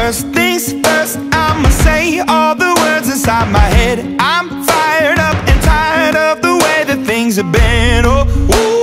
First things first, I'ma say all the words inside my head. I'm fired up and tired of the way that things have been. Oh, ooh.